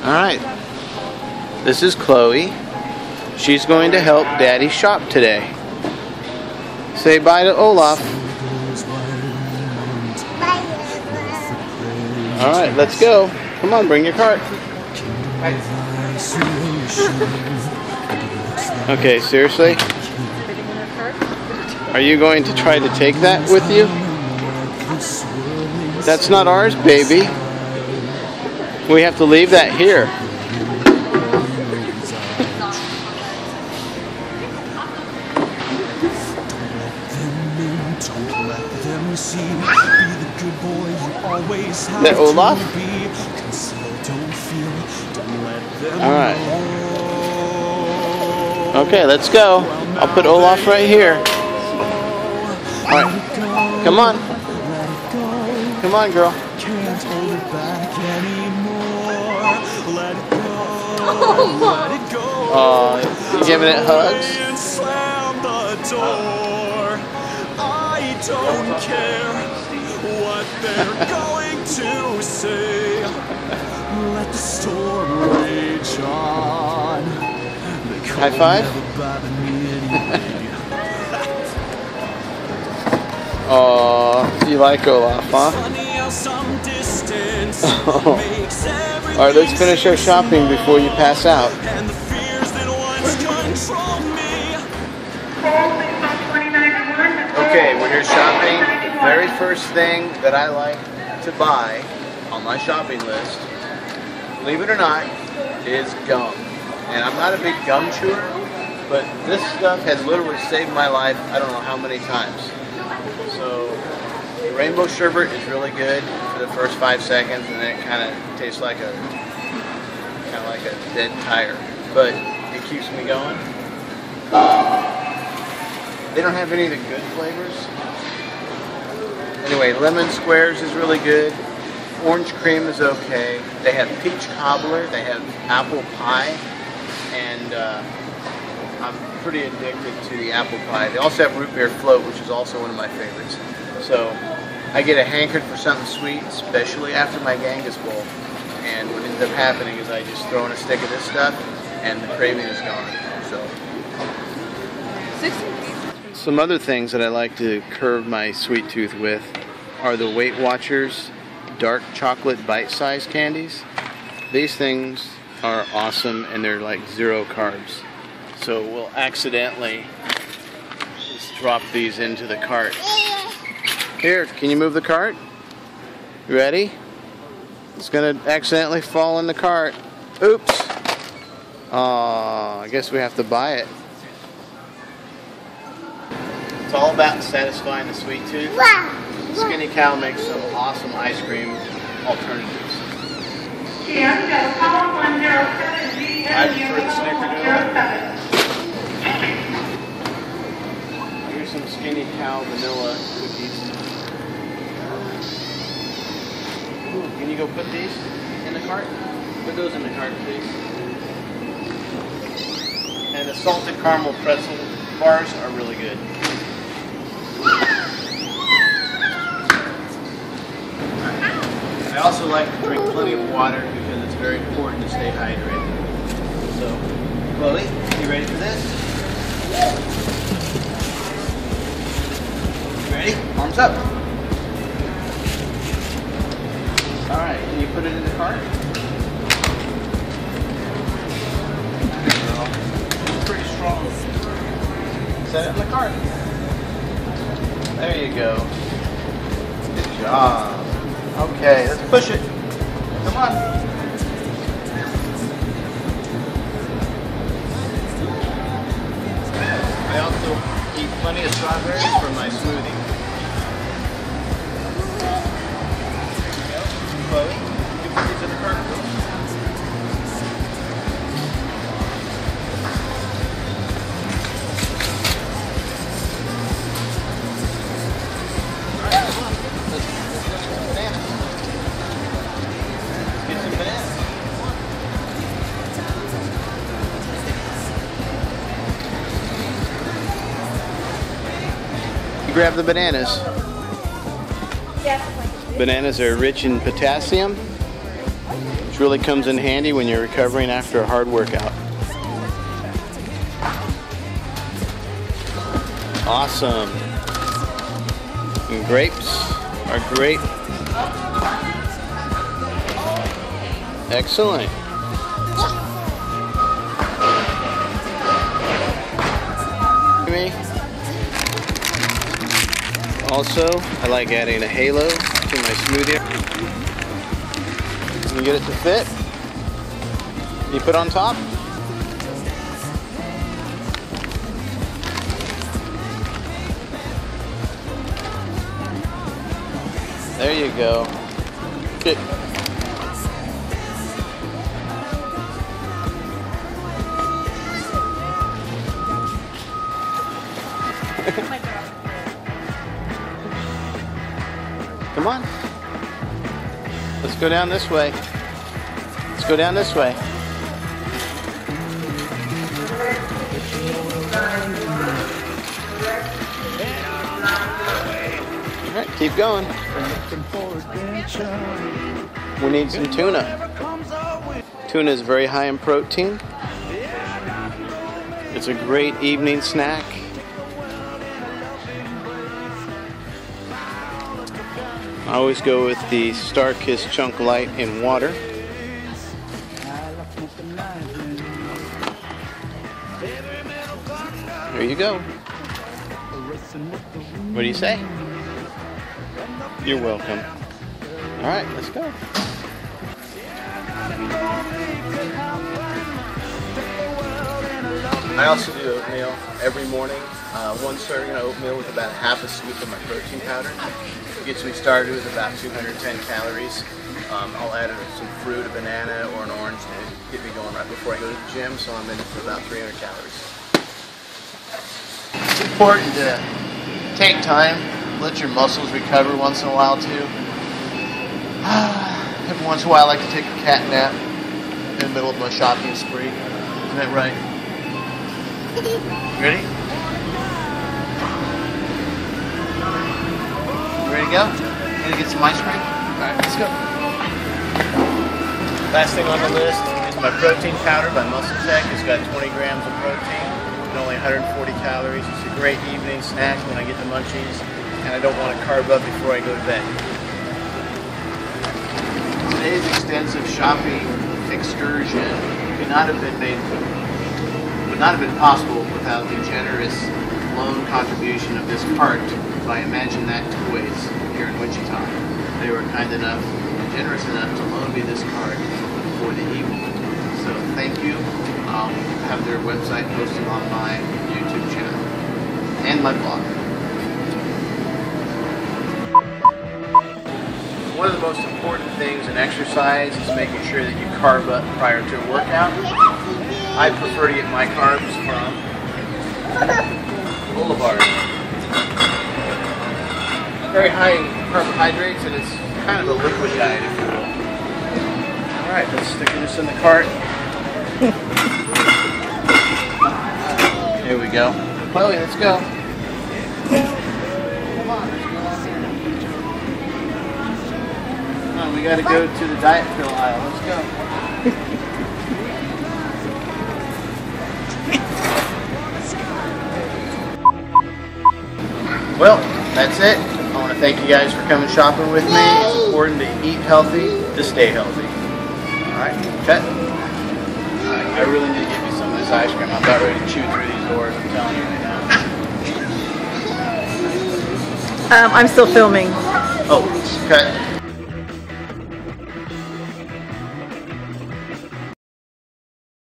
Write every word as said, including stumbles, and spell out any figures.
Alright, this is Chloe. She's going to help Daddy shop today. Say bye to Olaf. Alright, let's go. Come on, bring your cart. Okay, seriously? Are you going to try to take that with you? That's not ours, baby. We have to leave that here. That Olaf? Alright. Okay, let's go. I'll put Olaf right here. Alright. Come on. Come on, girl. Oh, you giving it hugs? I don't care what they're going to say. Let the storm rage on. High five? Oh, you like Olaf, huh? Alright, let's finish our shopping before you pass out. Okay, when you're shopping, the very first thing that I like to buy on my shopping list, believe it or not, is gum. And I'm not a big gum chewer, but this stuff has literally saved my life I don't know how many times. So the rainbow sherbet is really good for the first five seconds, and then it kind of tastes like a kind of like a dead tire, but it keeps me going. They don't have any of the good flavors. Anyway, lemon squares is really good. Orange cream is okay. They have peach cobbler. They have apple pie, and uh, I'm pretty addicted to the apple pie. They also have root beer float, which is also one of my favorites. So I get a hankering for something sweet, especially after my Genghis bowl. And what ends up happening is I just throw in a stick of this stuff, and the craving is gone. So. Some other things that I like to curb my sweet tooth with are the Weight Watchers dark chocolate bite-sized candies. These things are awesome, and they're like zero carbs. So we'll accidentally just drop these into the cart. Here, can you move the cart? You ready? It's gonna accidentally fall in the cart. Oops. Aw, I guess we have to buy it. It's all about satisfying the sweet tooth. Skinny Cow makes some awesome ice cream alternatives. I prefer the Snickerdoodle. Here's some Skinny Cow vanilla cookies. Ooh, can you go put these in the cart? Put those in the cart, please. And the salted caramel pretzel bars are really good. I also like to drink plenty of water because it's very important to stay hydrated. So, Chloe, you ready for this? You ready? Arms up. Alright, can you put it in the cart? Good girl. It's pretty strong. Set it in the cart. There you go. Good job. Okay, let's push it. Come on. I also eat plenty of strawberries for my smoothie. There you go. Chloe, you can put these in the cart. Alright, come on. Let's, let's get some bananas. Get some bananas. You grab the bananas. Bananas are rich in potassium, which really comes in handy when you're recovering after a hard workout. Awesome. And grapes are great. Excellent. Me. Also, I like adding a halo to my smoothie. You get it to fit. You put on top. There you go. Good. Come on. Let's go down this way. Let's go down this way. All right, keep going. We need some tuna. Tuna is very high in protein. It's a great evening snack. I always go with the Star-Kissed Chunk Light in water. There you go. What do you say? You're welcome. All right, let's go. I also do oatmeal every morning. Uh, one serving of oatmeal with about half a scoop of my protein powder. Gets me started with about two hundred ten calories. Um, I'll add some fruit, a banana, or an orange to get me going right before I go to the gym, so I'm in for about three hundred calories. It's important to take time, let your muscles recover once in a while too. Every once in a while I like to take a cat nap in the middle of my shopping spree. Isn't that right? Ready? Ready to go? Gonna get some ice cream? Alright, let's go. Last thing on the list is my protein powder by Muscle Tech. It's got twenty grams of protein and only one hundred forty calories. It's a great evening snack when I get the munchies and I don't want to carb up before I go to bed. Today's extensive shopping excursion could not have been made, would not have been possible without the generous loan contribution of this cart by Imagine That Toys here in Wichita. They were kind enough, generous enough to loan me this cart for the evening. So thank you. I'll have their website posted on my YouTube channel and my blog. One of the most important things in exercise is making sure that you carb up prior to a workout. I prefer to get my carbs from Boulevard. Very high in carbohydrates, and it's kind of a liquid diet, if you will. Alright, let's stick this in the cart. Here we go. Chloe, let's go. Come on, let's go on here. Come on, we gotta go to the diet pill aisle. Let's go. Well, that's it. I want to thank you guys for coming shopping with me. It's important to eat healthy to stay healthy. Alright, cut. Alright, I really need to get me some of this ice cream. I'm about ready to chew through these doors, I'm telling you right now. Um, I'm still filming. Oh, cut.